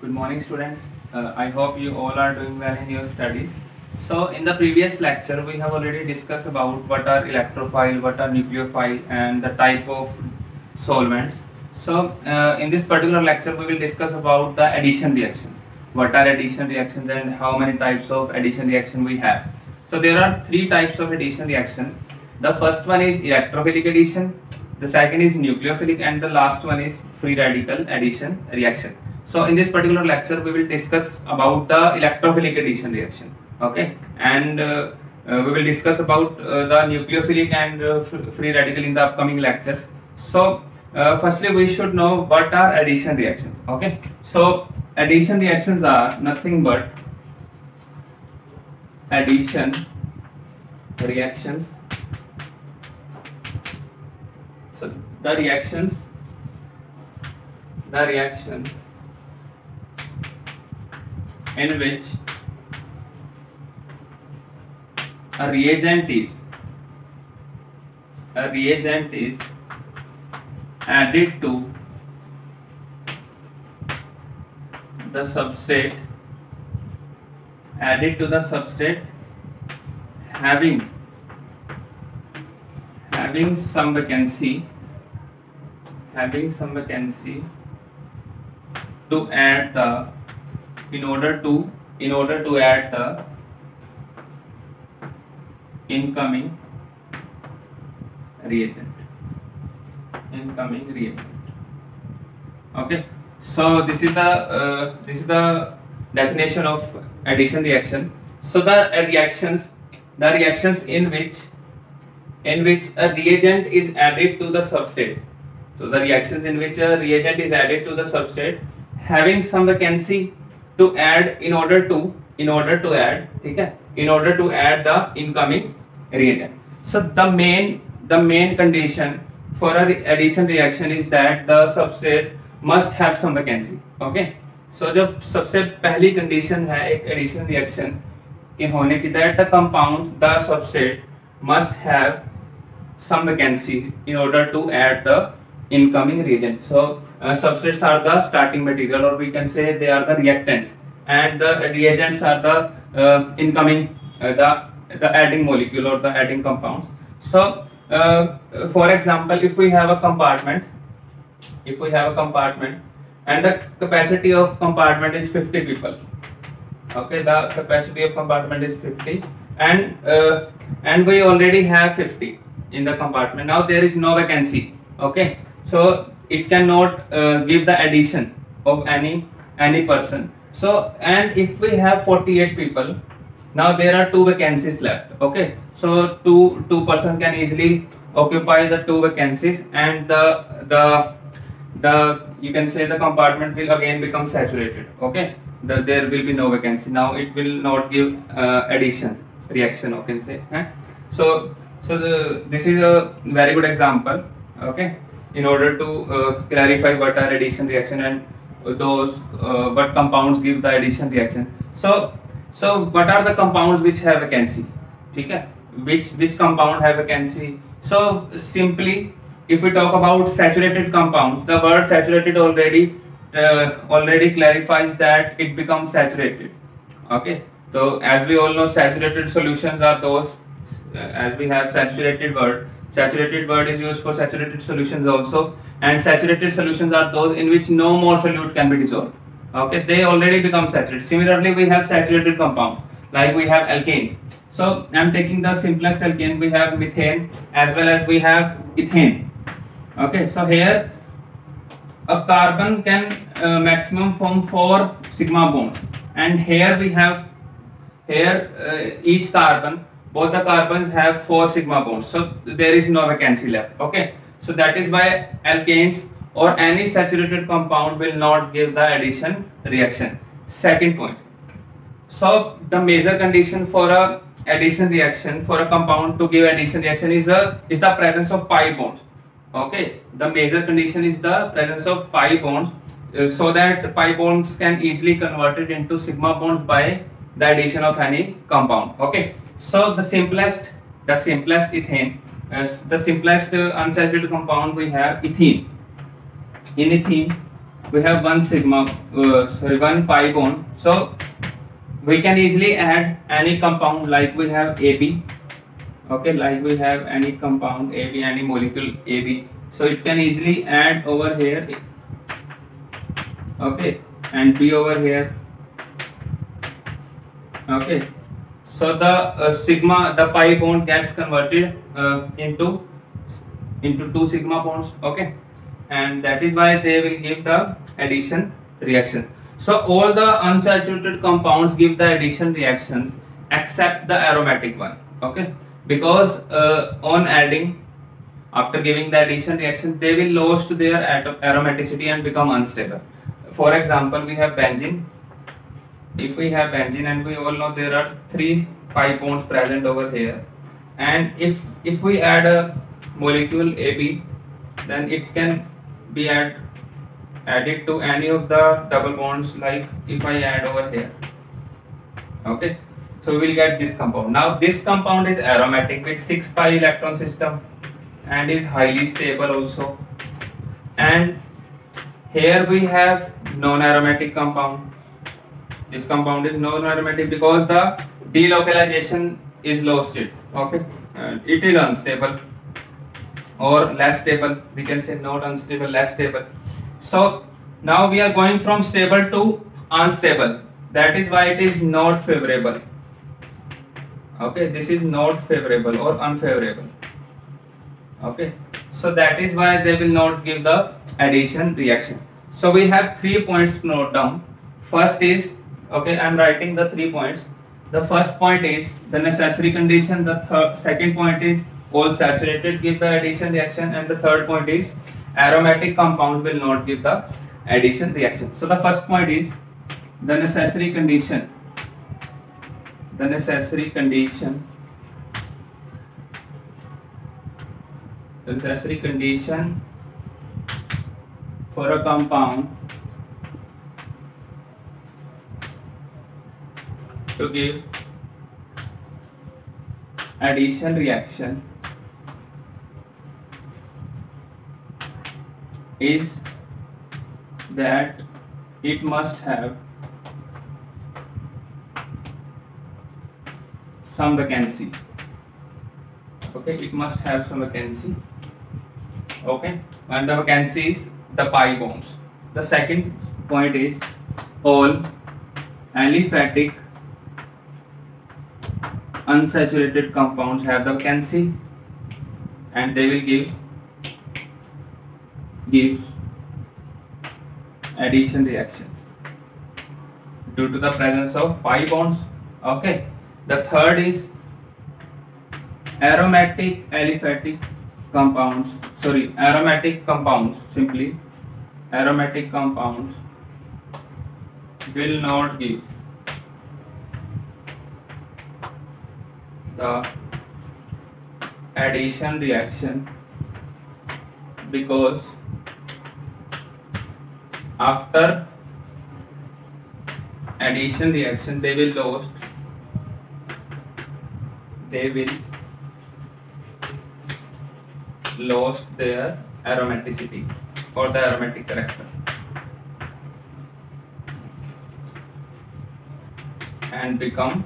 Good morning, students. I hope you all are doing well in your studies. So, in the previous lecture, we have already discussed about what are electrophile, what are nucleophile, and the type of solvents. So, in this particular lecture, we will discuss about the addition reactions. What are addition reactions and how many types of addition reaction we have. So, there are three types of addition reaction. The first one is electrophilic addition, the second is nucleophilic, and the last one is free radical addition reaction. So in this particular lecture we will discuss about the electrophilic addition reaction, okay, and we will discuss about the nucleophilic and free radical in the upcoming lectures. So firstly we should know what are addition reactions, okay. So addition reactions are nothing but addition reactions. So the reactions in which a reagent is added to the substrate having some vacancy to add the in order to add the incoming reagent. Okay, so this is the definition of addition reaction. So the reactions in which a reagent is added to the substrate. So the reactions in which a reagent is added to the substrate having some vacancy to add in order to add the incoming reagent. So the main condition for a addition reaction is that the substrate must have some vacancy, okay. So जब सबसे पहली condition है एक addition reaction के होने की, that the substrate must have some vacancy in order to add the incoming reagent. So substrates are the starting material, or we can say they are the reactants, and the reagents are the incoming the adding molecule or the adding compounds. So for example, if we have a compartment and the capacity of compartment is 50 people, okay, the capacity of compartment is 50, and we already have 50 in the compartment. Now there is no vacancy, okay, so it cannot give the addition of any person. So, and if we have 48 people, now there are 2 vacancies left, okay. So two person can easily occupy the 2 vacancies, and the you can say the compartment will again become saturated, okay. There will be no vacancy. Now it will not give addition reaction, you can say. So this is a very good example, okay, in order to clarify what are addition reaction and those what compounds give the addition reaction. So what are the compounds which have vacancy, okay? Which compound have vacancy? So simply, if we talk about saturated compounds, the word saturated already clarifies that it becomes saturated, okay. So as we all know, saturated solutions are those, as we have saturated word is used for saturated solutions also, and saturated solutions are those in which no more solute can be dissolved, okay, they already become saturated. Similarly, we have saturated compounds like we have alkanes. So I am taking the simplest alkane. We have methane as well as we have ethane, okay. So here a carbon can maximum form 4 sigma bonds, and here we have each carbon, both the carbons have 4 sigma bonds, so there is no vacancy left, okay. So that is why alkanes or any saturated compound will not give the addition reaction. Second point, so the major condition for a addition reaction, for a compound to give addition reaction is the presence of pi bonds, okay. The major condition is the presence of pi bonds, so that pi bonds can easily converted into sigma bonds by the addition of any compound, okay. So the simplest ethane, the simplest unsaturated compound we have ethene. In ethene, we have one pi bond, so we can easily add any compound, like we have AB. Okay, like we have any compound AB, any molecule AB, so it can easily add over here. Okay, and B over here. Okay, so the sigma, the pi bond gets converted into two sigma bonds. Okay, and that is why they will give the addition reaction. So all the unsaturated compounds give the addition reactions except the aromatic one. Okay, because on adding, after giving the addition reaction, they will lose their aromaticity and become unstable. For example, we have benzene. If we have benzene, and we all know there are 3 pi bonds present over here, and if we add a molecule AB, then it can be added to any of the double bonds, like if I add over here. Okay, so we will get this compound. Now this compound is aromatic with 6 pi electron system and is highly stable also. And here we have non-aromatic compound. This compound is non-aromatic because the delocalization is lost it. Okay, and it is unstable or less stable. We can say not unstable, less stable. So now we are going from stable to unstable. That is why it is not favorable. Okay, this is not favorable or unfavorable. Okay, so that is why they will not give the addition reaction. So we have 3 points to note down. First is, okay, I am writing the 3 points. The first point is the necessary condition. The second point is all saturated give the addition reaction, and the third point is aromatic compounds will not give the addition reaction. So the first point is the necessary condition. The necessary condition. The necessary condition for a compound to give addition reaction is that it must have some vacancy. Okay, it must have some vacancy. Okay, and the vacancy is the pi bonds. The second point is all aliphatic unsaturated compounds have the vacancy, and they will give addition reactions due to the presence of pi bonds. Okay, the third is aromatic compounds, simply aromatic compounds will not give the addition reaction because after addition reaction they will lose their aromaticity or the aromatic character and become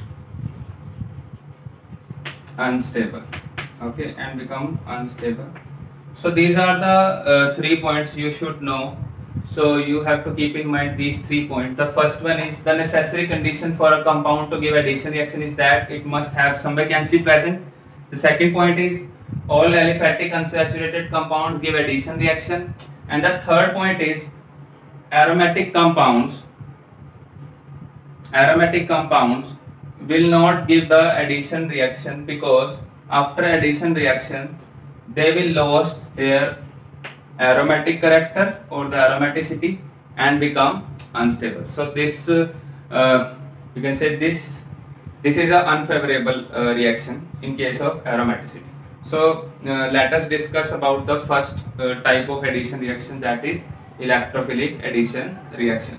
unstable. Okay, and become unstable. So these are the 3 points you should know. So you have to keep in mind these 3 points. The first one is the necessary condition for a compound to give addition reaction is that it must have some vacancy present. The second point is all aliphatic unsaturated compounds give addition reaction, and the third point is aromatic compounds will not give the addition reaction because after addition reaction they will lose their aromatic character or the aromaticity and become unstable. So this you can say this is an unfavorable reaction in case of aromaticity. So let us discuss about the first type of addition reaction, that is electrophilic addition reaction.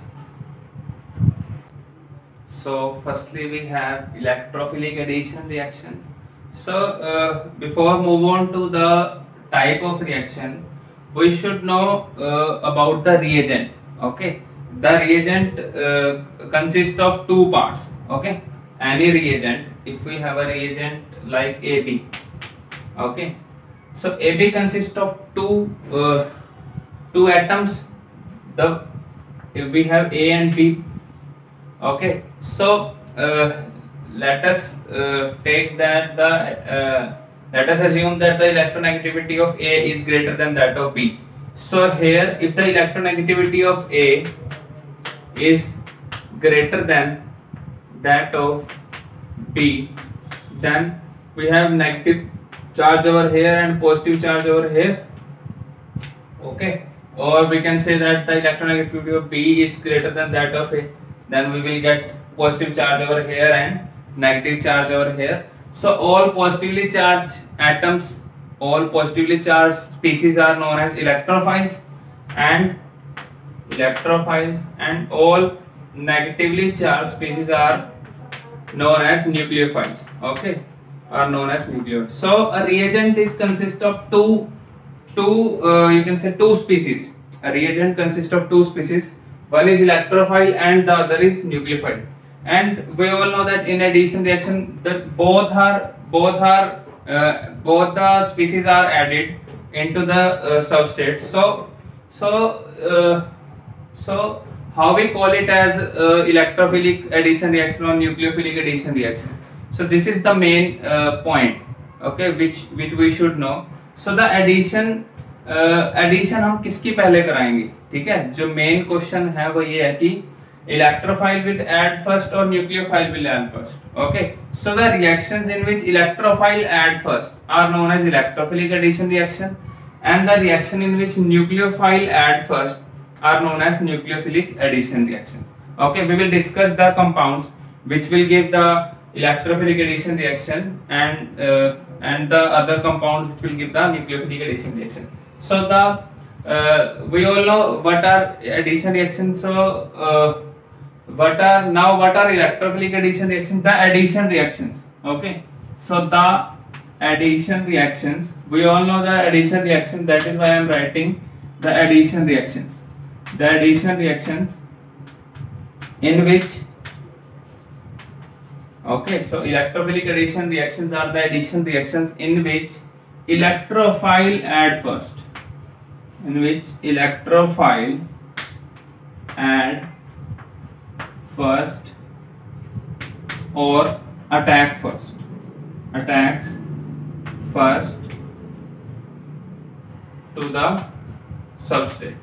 So firstly we have electrophilic addition reaction. So before move on to the type of reaction, we should know about the reagent. Okay, the reagent consists of two parts. Okay, any reagent, if we have a reagent like AB, okay, so AB consists of two atoms. If we have A and B, okay, so let us take that let us assume that the electronegativity of A is greater than that of B. So here, if the electronegativity of A is greater than that of B, then we have negative charge over here and positive charge over here. Okay, or we can say that the electronegativity of B is greater than that of A, then we will get positive charge over here and negative charge over here. So all positively charged atoms, all positively charged species are known as electrophiles, and all negatively charged species are known as nucleophiles. Okay, are known as nucleophiles. So a reagent is consist of two you can say two species. A reagent consists of two species. One is electrophile and the other is nucleophile. And we all know that in addition reaction that both the species are added into the substrate. So how we call it as electrophilic addition reaction or nucleophilic addition reaction. So this is the main point, okay, which we should know. So the addition हम किसकी पहले कराएंगे, ठीक है. जो main question है वो ये है कि electrophile will add first or nucleophile will add first. Okay, so the reactions in which electrophile add first are known as electrophilic addition reaction, and the reaction in which nucleophile add first are known as nucleophilic addition reactions. Okay, we will discuss the compounds which will give the electrophilic addition reaction and the other compounds which will give the nucleophilic addition reaction. So the we all know what are addition reactions. So what are electrophilic addition reactions? The addition reactions. Okay, so the addition reactions, we all know the addition reaction, that is why I am writing the addition reactions. The addition reactions in which, okay, so electrophilic addition reactions are the addition reactions in which electrophile add first, or attacks first to the substrate.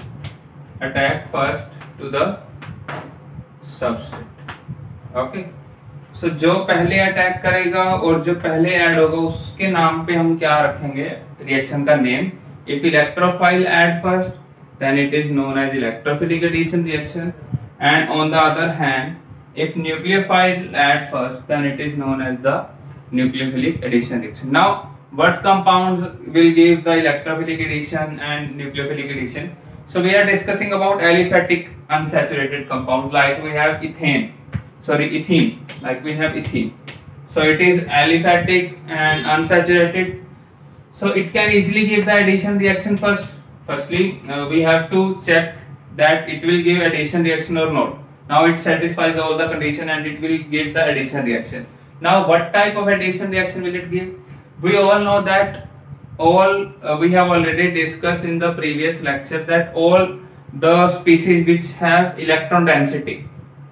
Okay, so जो पहले attack करेगा और जो पहले add होगा उसके नाम पे हम क्या रखेंगे, रिएक्शन का name. If electrophile add first, then it is known as electrophilic addition reaction, and on the other hand, if nucleophile add first, then it is known as the nucleophilic addition reaction. Now, what compounds will give the electrophilic addition and nucleophilic addition? So we are discussing about aliphatic unsaturated compounds, like we have ethene. Like we have ethene. So it is aliphatic and unsaturated. So it can easily give the addition reaction first. Firstly, we have to check that it will give addition reaction or not. Now it satisfies all the condition and it will give the addition reaction. Now what type of addition reaction will it give? We all know that we have already discussed in the previous lecture that all the species which have electron density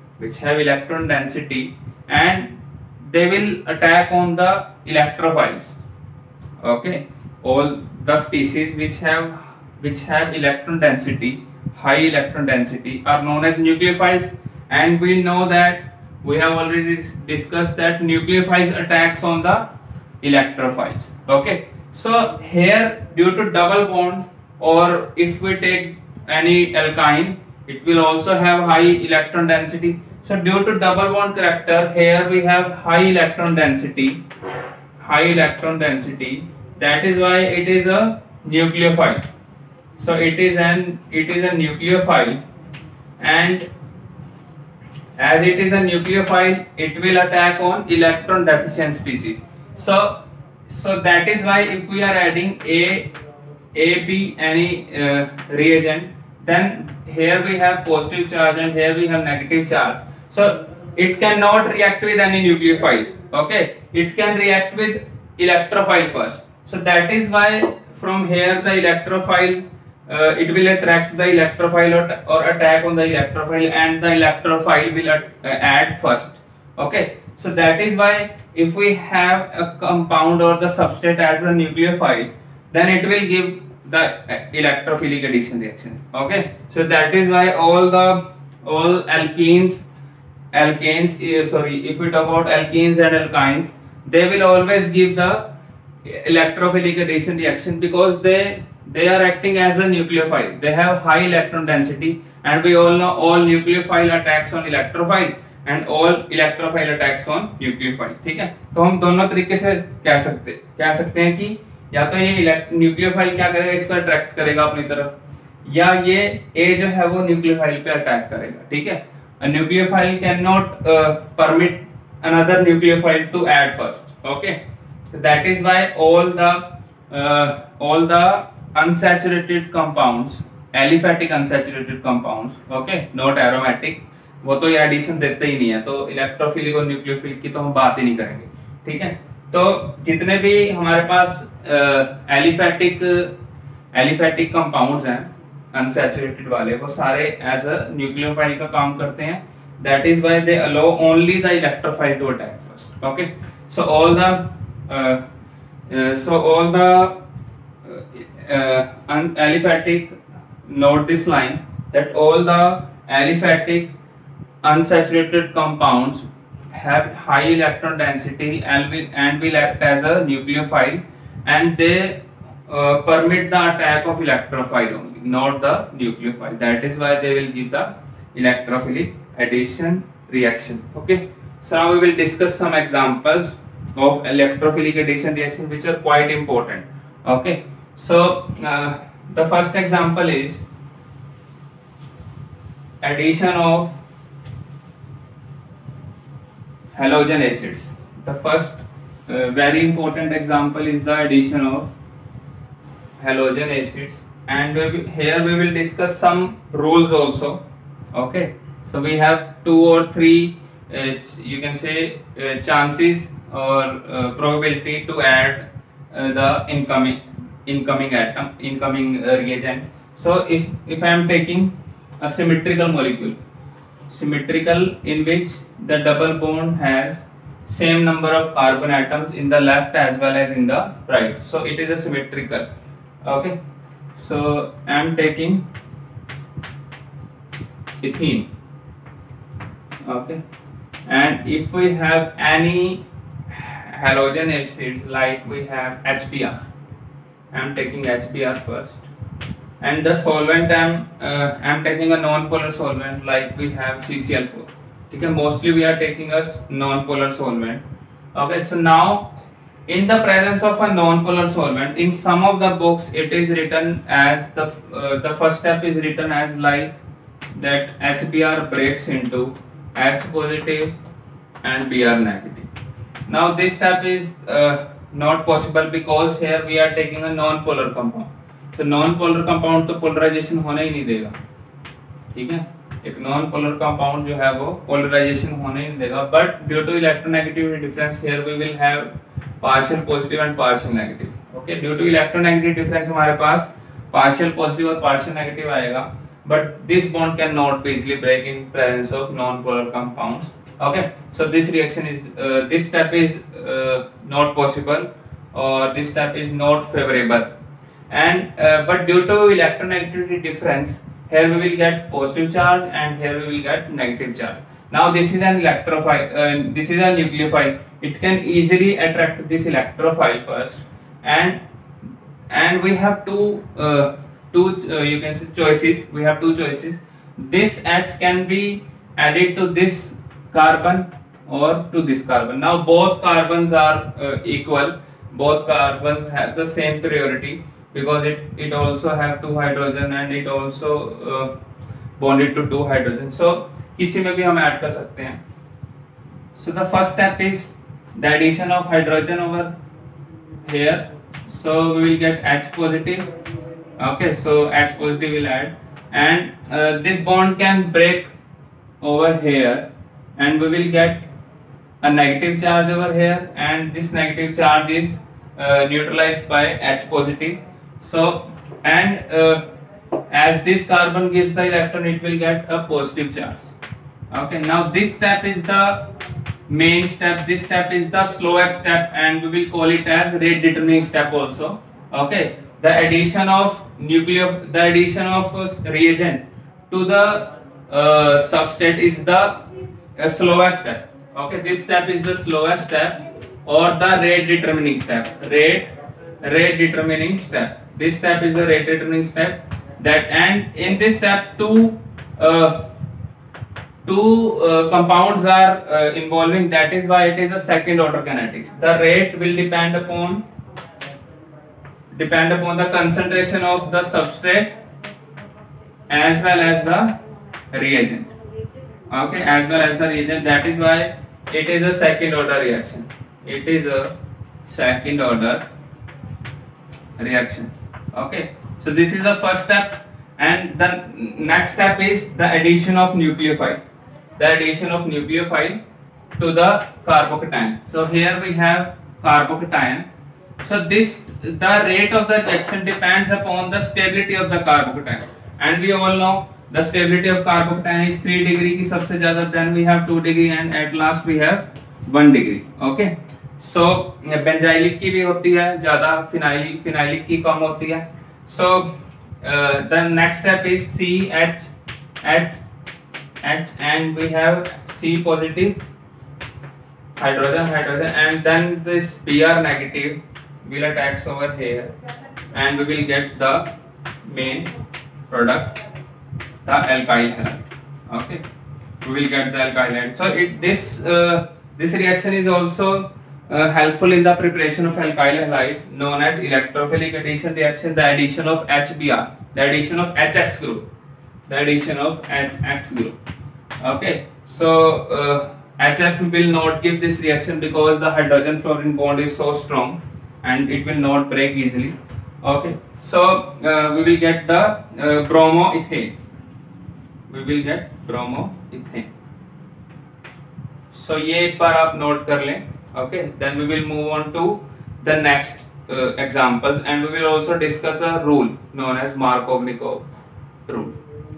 and they will attack on the electrophiles. Okay, all the species which have electron density, high electron density, are known as nucleophiles, and we know that we have already discussed that nucleophiles attacks on the electrophiles. Okay, so here due to double bond, or if we take any alkyne, it will also have high electron density. So due to double bond character, here we have high electron density. That is why it is a nucleophile. So it is a nucleophile, and as it is a nucleophile, it will attack on electron deficient species. So that is why if we are adding A, B, any reagent, then here we have positive charge and here we have negative charge. So it cannot react with any nucleophile. Okay, it can react with electrophile first. So that is why from here the electrophile, it will attract the electrophile or attack on the electrophile, and the electrophile will add first. Okay, so that is why if we have a compound or the substrate as a nucleophile, then it will give the electrophilic addition reaction. Okay, so that is why all alkenes, if we talk about alkenes and alkynes, they will always give the electrophilic addition reaction because they are acting as a nucleophile. They have high electron density, and we all know all nucleophile attacks on electrophile and all electrophile attacks on nucleophile. ठीक है, तो हम दोनों तरीके से कह सकते हैं कि या तो ये न्यूक्लियोफाइल क्या करेगा, इसको अट्रैक्ट करेगा अपनी तरफ, या ये ए जो है वो न्यूक्लियोफाइल पे अटैक करेगा. ठीक है, a nucleophile cannot permit another nucleophile to add first. Okay, so that is why all the unsaturated compounds, aliphatic unsaturated compounds, okay, not aromatic, वो तो ये एडिशन देते ही नहीं है, तो इलेक्ट्रोफिलिक और न्यूक्लियोफिलिक की तो हम बात ही नहीं करेंगे. ठीक है, तो जितने भी हमारे पास एलिफैटिक कंपाउंड्स हैं अनसैचुरेटेड वाले, वो सारे एज अ न्यूक्लियोफाइल का काम करते हैं. That is why they allow only the electrophile to attack first. Okay, so all the aliphatic, note this line, that all the aliphatic unsaturated compounds have high electron density and will act as a nucleophile, and they permit the attack of electrophile only, not the nucleophile. That is why they will give the electrophilic addition reaction. Okay, so now we will discuss some examples of electrophilic addition reaction which are quite important. Okay, so the first example is addition of halogen acids. The first very important example is the addition of halogen acids, and here we will discuss some rules also. Okay, so we have 2 or 3 you can say chances or probability to add the incoming reagent. So if I am taking a symmetrical molecule, symmetrical in which the double bond has same number of carbon atoms in the left as well as in the right, so it is a symmetrical. Okay, so I am taking ethene. Okay, and if we have any halogen acids like we have HBr, I am taking HBr first, and the solvent I am taking a non-polar solvent like we have CCl4. Okay, mostly we are taking a non-polar solvent. Okay, so now in the presence of a non-polar solvent, in some of the books it is written as the first step is written as like that HBr breaks into H positive and Br negative. Now this step is not possible because here we are taking a non-polar compound. तो non polar compound तो polarisation होने ही नहीं देगा. ठीक है, एक non polar compound जो है वो पोलराइजेशन होने ही नहीं देगा. But due to electronegativity difference here we will have partial positive and partial negative. Okay, due to electronegative difference हमारे पास पार्शियल पॉजिटिव और पार्शियल नेगेटिव आएगा, but this bond can not be easily break in presence of non polar compounds. Okay, so this reaction is this step is not possible और this step is not favourable. And but due to electronegativity difference, here we will get positive charge and here we will get negative charge. Now this is an electrophile, this is a nucleophile. It can easily attract this electrophile first, and we have two you can say choices. We have 2 choices. This H can be added to this carbon or to this carbon. Now both carbons are equal. Both carbons have the same priority, because it also have 2 hydrogen and it also bonded to 2 hydrogen. So किसी में भी हम add कर सकते हैं. So the first step is the addition of hydrogen over here. So we will get H positive Okay, so H positive will add, and this bond can break over here, and we will get a negative charge over here, and this negative charge is neutralized by H positive. So, and as this carbon gives the electron, it will get a positive charge. Okay, now this step is the main step. This step is the slowest step, and we will call it as rate determining step also. Okay, the addition of reagent to the substrate is the slowest step. Okay, this step is the slowest step or the rate determining step. Rate determining step. This step is the rate determining step. That, and in this step two compounds are involving. That is why it is a second order kinetics. The rate will depend upon the concentration of the substrate as well as the reagent. Okay, as well as the reagent. That is why it is a second order reaction. It is a second order reaction. Okay, so this is the first step, and the next step is the addition of nucleophile. The addition of nucleophile to the carbocation. So here we have carbocation. So the rate of the reaction depends upon the stability of the carbocation, and we all know the stability of carbocation is 3 degree की सबसे ज़्यादा, then we have 2 degree, and at last we have 1 degree. Okay, so benzylic की भी होती है ज़्यादा, phenylic की कम होती है. So the next step is CH, and we have C positive hydrogen, and then this Br negative will attach over here, and we will get the main product, the alkyl halide. Okay, we will get the alkyl halide. So this reaction is also helpful in the preparation of alkyl halide, known as electrophilic addition reaction. The addition of HBr, the addition of HX group, Okay, so HF will not give this reaction because the hydrogen fluorine bond is so strong and it will not break easily. Okay, so we will get the bromoethane. So ये एक बार आप note कर लें. Okay, then we will move on to the next examples, and we will also discuss a rule known as Markovnikov rule.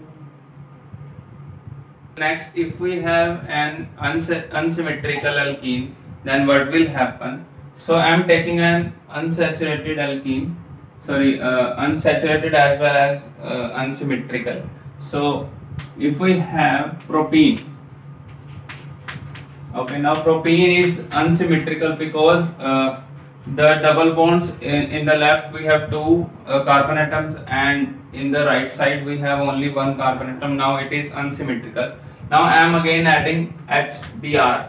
Next, if we have an unsymmetrical alkene, then what will happen? So I am taking an unsaturated alkene, unsaturated as well as unsymmetrical. So if we have propene, okay, now propene is unsymmetrical because the double bonds in the left we have 2 carbon atoms, and in the right side we have only 1 carbon atom. Now it is unsymmetrical. Now I am again adding HBr.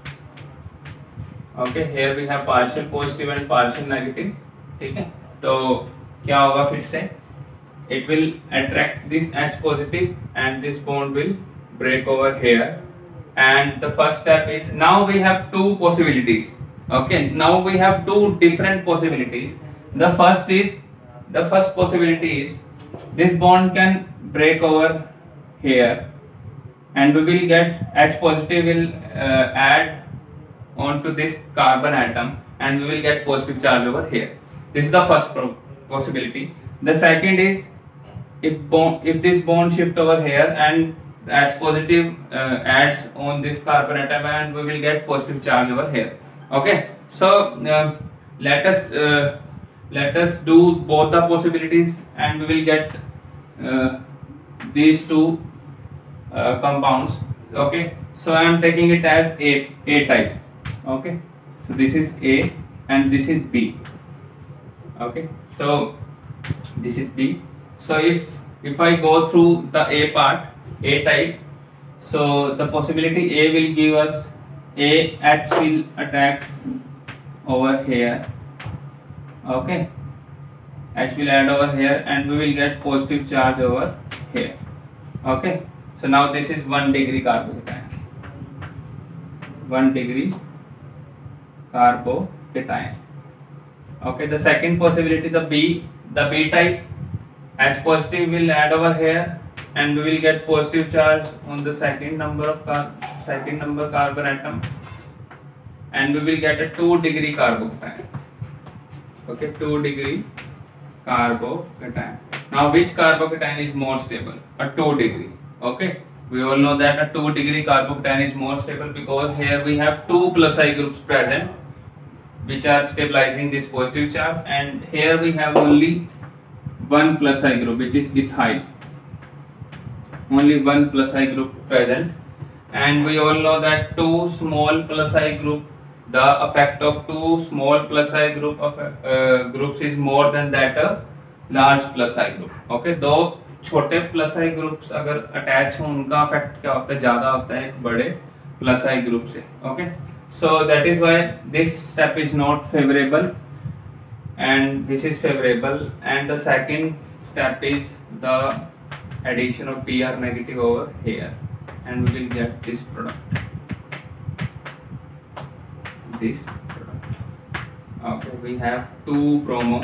Okay, here we have partial positive and partial negative. ठीक है, तो क्या होगा फिर से? It will attract this H positive, and this bond will break over here. And the first step is, now we have 2 possibilities. Okay, now we have 2 different possibilities. The first possibility is this bond can break over here, and we will get H positive will add onto this carbon atom, and we will get positive charge over here. This is the first possibility. The second is, if this bond shift over here and H positive adds on this carbon atom, and we will get positive charge over here. Okay, so let us do both the possibilities, and we will get these 2 compounds. Okay, so I am taking it as A type. Okay, so this is A and this is B. Okay, so this is B. So if I go through the A part, A type, so the possibility A will give us H will attach over here. Okay, H will add over here, and we will get positive charge over here. Okay, so now this is 1 degree carbocation. 1 degree carbocation. Okay, the second possibility, the B type. H positive will add over here, and we will get positive charge on the second number carbon atom, and we will get a 2-degree carbocation. Okay, 2-degree carbocation. Now which carbocation is more stable? A 2-degree. Okay, we all know that a 2-degree carbocation is more stable because here we have 2 plus I groups present which are stabilizing this positive charge, and here we have only 1 plus I group, which is ethyl. Only 1 plus I group present, and we all know that 2 small plus I group, the effect of 2 small plus I groups is more than that a large plus I group. Okay, दो छोटे plus I groups अगर attach हो उनका effect क्या होता है, ज्यादा होता है एक बड़े प्लस आई ग्रुप से. Okay, so that is why this step is not favorable and this is favorable, and the second step is the addition of Br negative over here, and we will get this product. Okay, we have 2 bromo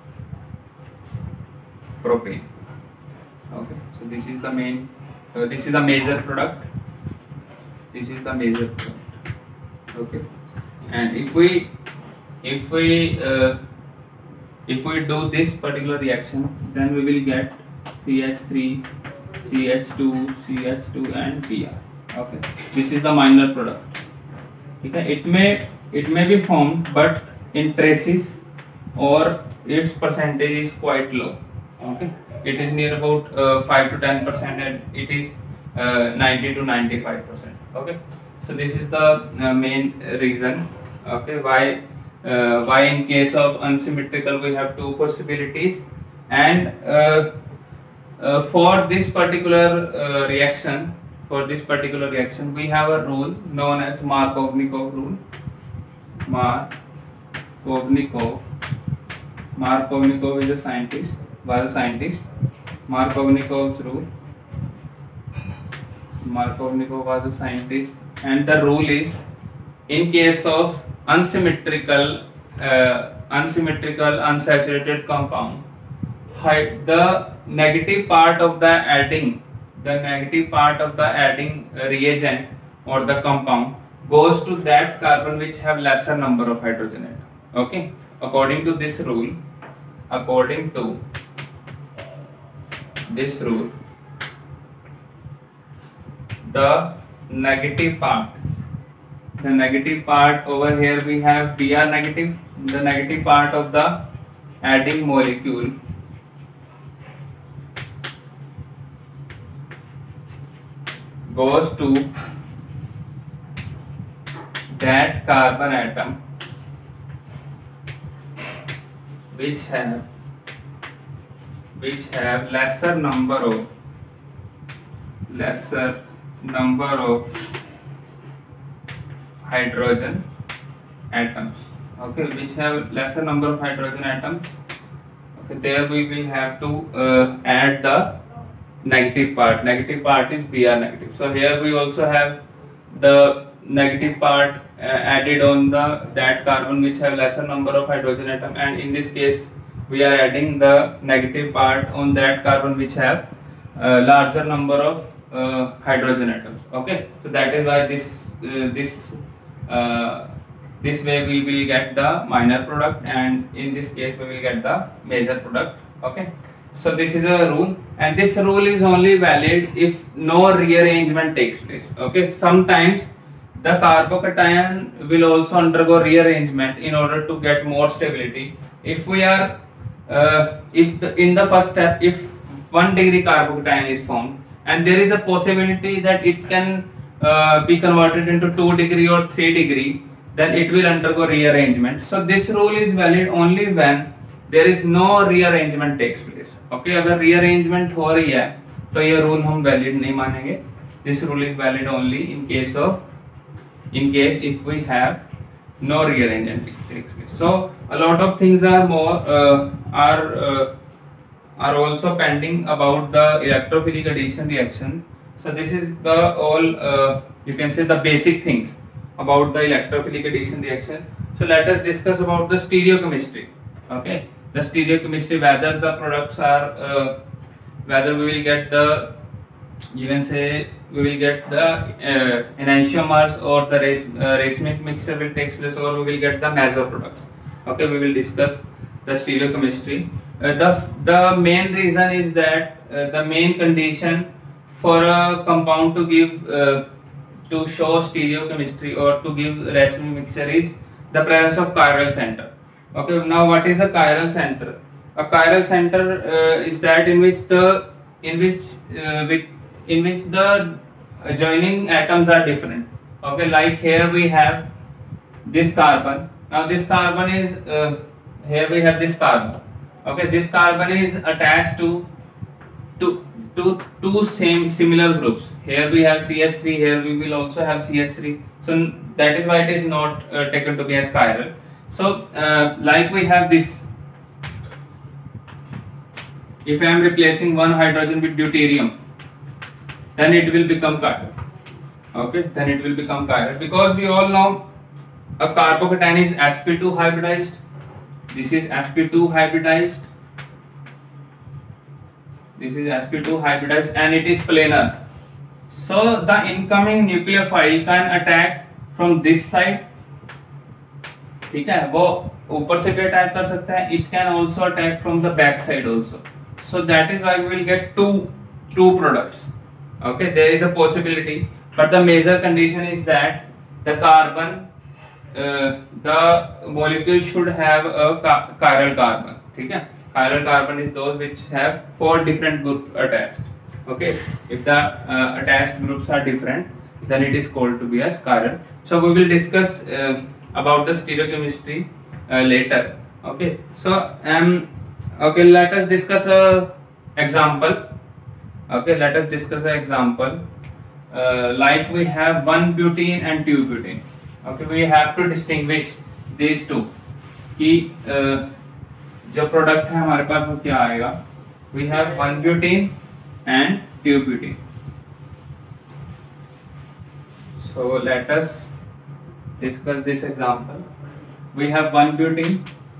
propane. Okay, so this is the main, this is the major product. This is the major product. Okay, and if we do this particular reaction, then we will get CH3, CH2, CH2 and Br. Okay, this is the minor product. Okay, it may be formed, but in traces or its percentage is quite low. Okay, it is near about 5 to 10%, and it is 90 to 95%. Okay, so this is the main reason. Okay, why in case of unsymmetrical we have 2 possibilities, and for this particular reaction, we have a rule known as Markovnikov rule. Markovnikov is a scientist, was a scientist. Markovnikov's rule. Markovnikov was a scientist, and the rule is, in case of unsymmetrical unsaturated compound, the negative part of the adding reagent or the compound goes to that carbon which have lesser number of hydrogen atom. Okay, according to this rule, the negative part over here we have Br negative. The negative part of the adding molecule goes to that carbon atom which have lesser number of hydrogen atoms. Okay, which have lesser number of hydrogen atoms. Okay, there we will have to add the negative part. Negative part is Br negative. So here we also have the negative part added on that carbon which have lesser number of hydrogen atom, and in this case we are adding the negative part on that carbon which have larger number of hydrogen atoms. Okay, so that is why this way we will get the minor product, and in this case we will get the major product. Okay, so this is a rule, and this rule is only valid if no rearrangement takes place. Okay, sometimes the carbocation will also undergo rearrangement in order to get more stability. If we are in the first step, if 1 degree carbocation is formed, and there is a possibility that it can be converted into 2 degree or 3 degree, then it will undergo rearrangement. So this rule is valid only when there is no rearrangement takes place. Okay, अगर rearrangement हो रही है तो ये rule हम valid नहीं मानेंगे. This rule is valid only in case if we have no rearrangement takes place. So a lot of things are also pending about the electrophilic addition reaction. So this is the all you can say the basic things about the electrophilic addition reaction. So let us discuss about the stereochemistry. Okay, the stereochemistry, whether the products are whether we will get the, you can say we will get the enantiomers or the racemic mixture will take place, or we will get the meso products. Okay, we will discuss the stereochemistry. The main reason is that the main condition for a compound to give to show stereochemistry or to give racemic mixture is the presence of chiral center. Okay, now what is a chiral center? A chiral center is that in which the adjoining atoms are different. Okay, like here we have this carbon. Now this carbon is here we have this carbon. Okay, this carbon is attached to two similar groups. Here we have CH3. Here we will also have CH3. So that is why it is not taken to be as chiral. So like we have this. If I am replacing one hydrogen with deuterium, then it will become chiral. Okay, then it will become chiral, because we all know a carbocation is sp2 hybridized. This is sp2 hybridized. This is sp2 hybridized and it is planar. So the incoming nucleophile can attack from this side. ठीक है, वो ऊपर से भी attack कर सकता है. It can also attack from the back side also. So that is why we will get two products. Okay, there is a possibility, but the major condition is that the carbon, the molecule should have a chiral carbon. ठीक है, chiral carbon is those which have 4 different groups attached. Okay, if the attached groups are different, then it is called to be as chiral. So we will discuss about the stereochemistry later. Okay, so okay, let us discuss a example. Okay, let us discuss an example. Like we have 1-butene and 2-butene. Okay, we have to distinguish these two. कि जो product है हमारे पास वो क्या आएगा? We have 1-butene and 2-butene. So let us discuss this example. We have 1-butene.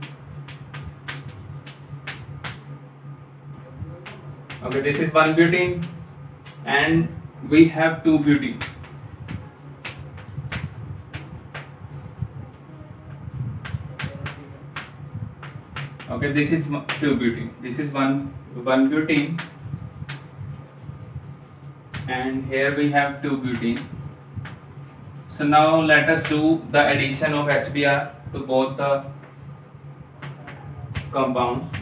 Okay, this is 1-butene and we have 2-butene. Okay, this is 2-butene. This is 1-butene and here we have 2-butene. So now let us do the addition of HBr to both the compounds.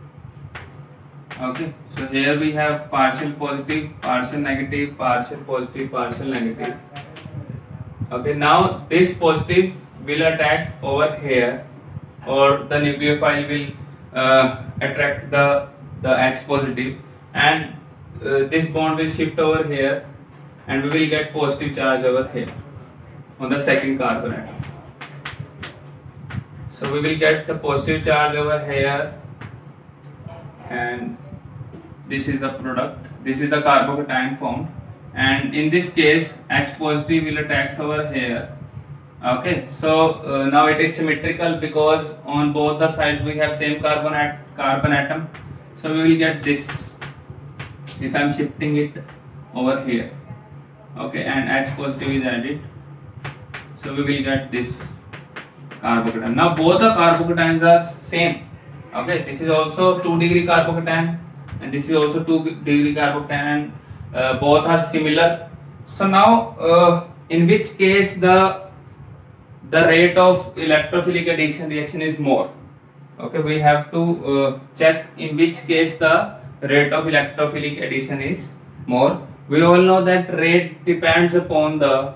Okay, so here we have partial positive, partial negative, partial positive, partial negative. Okay, now this positive will attack over here, or the nucleophile will attract the H positive, and this bond will shift over here, and we will get positive charge over here on the second carbon atom. So we will get the positive charge over here, and this is the product. This is the carbocation formed, and in this case H positive will attack over here. Okay, so now it is symmetrical because on both the sides we have same carbon atom. So we will get this if I am shifting it over here. Okay, and H positive is added. So we will get this carbocation. Now both the carbocations are same. Okay, this is also 2-degree carbocation and this is also 2-degree carbocation, and both are similar. So now in which case the rate of electrophilic addition reaction is more. Okay, we have to check in which case the rate of electrophilic addition is more. We all know that rate depends upon the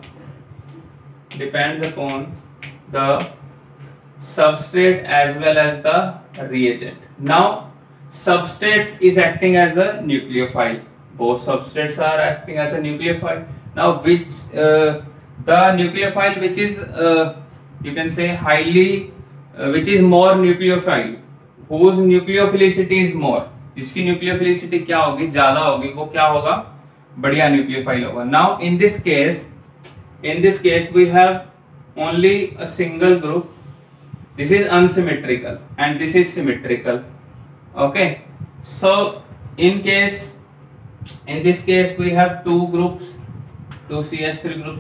substrate as well as the reagent. Now substrate is acting as a nucleophile. Both substrates are acting as a nucleophile. Now which the nucleophile which is you can say highly which is more nucleophile, whose nucleophilicity is more, जिसकी nucleophilicity क्या होगी, ज़्यादा होगी, वो क्या होगा, बढ़िया nucleophile होगा. Now in this case we have only a single group This is unsymmetrical and this is symmetrical. Okay, so in this case we have two groups, two CH3 groups,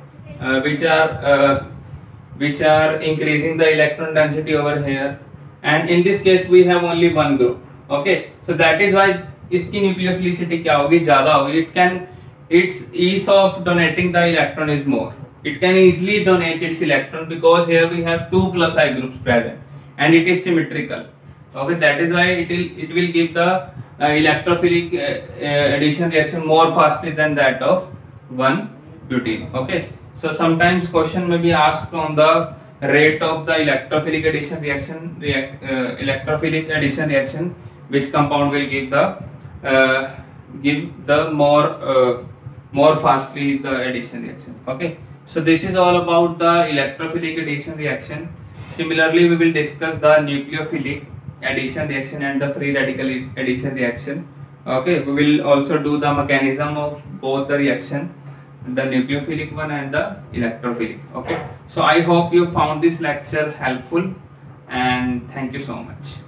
which are increasing the electron density over here, and in this case we have only one group. Okay, so that is why इसकी nucleophilicity क्या होगी, ज़्यादा होगी. Its ease of donating the electron is more. It can easily donate its electron because here we have two plus I groups present and it is symmetrical. Okay, that is why it will give the electrophilic addition reaction more fastly than that of one butene. Okay, so sometimes question may be asked on the rate of the electrophilic addition reaction, which compound will give the more fastly the addition reaction. Okay, so this is all about the electrophilic addition reaction. Similarly, we will discuss the nucleophilic addition reaction and the free radical addition reaction. Okay, we will also do the mechanism of both the reaction, the nucleophilic one and the electrophilic. Okay, so I hope you found this lecture helpful, and thank you so much.